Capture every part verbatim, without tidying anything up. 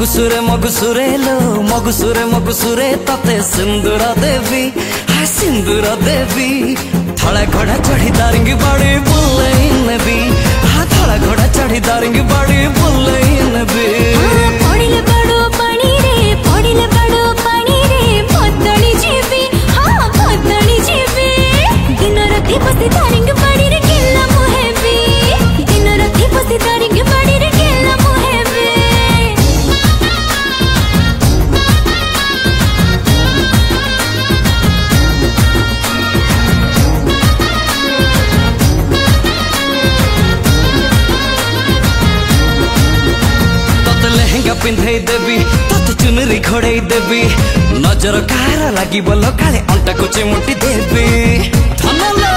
मगुसुरे मगुसुरे लो मगुसुरे मगुसुरे तते सिंदूर देवी हाय सिंदूर देवी थड़ा घोड़ा चढ़ी दारिंगी बाड़ी बुले नबी हाँ थड़ा घोड़ा चढ़ी दारिंगी बाड़ी बुले नबी पड़िले बड़ो पानी रे पड़िले बड़ो पानी रे भदली जीवी हाँ भदली जीवी दिन राति बसी दारिंगी बाड़ी रे केला मुहेबी दिन राति बसी दारिंगी बाड़ी रे केला मुहेबी पिंधे देवी तते चुनरी घोड़े देवी नजर कार लगी बोलो काले अंटा को चिमुटी देवी धनलो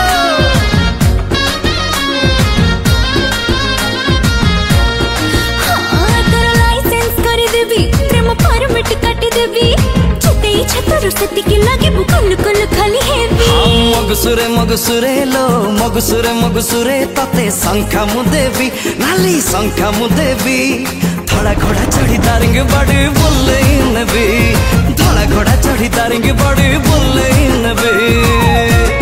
हाँ तोर लाइसेंस करी देवी प्रेम परमिट काटी देवी छते छतर सती के लगे बुकुल कुल खाली हेवी मगुसुरे मगुसुरे लो मगुसुरे मगुसुरे तते शंखा मु देवी नाली शंखा मु देवी धड़ा घोड़ा चढ़ी दारिंग बड़ी बुले नबी धड़ा घोड़ा चढ़ी दारिंग बड़ी बुले नबी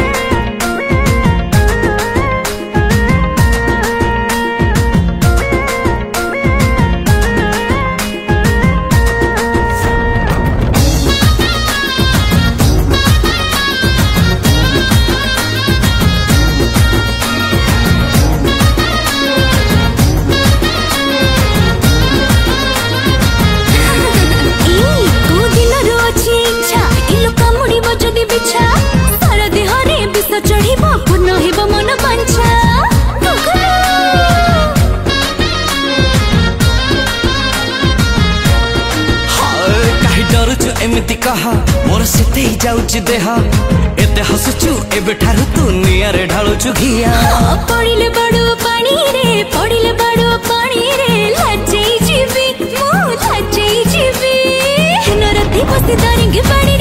एमती कहा मोर सेते ही जाउची देहा एते हसुचु एबे ठारु तू नियारे ढालुचु घिया पड़िले बड़ो पानी रे पड़िले बड़ो पानी रे लाजई जीवी मो लाजई जीवी दिन राति बसी दारिंग बाड़ी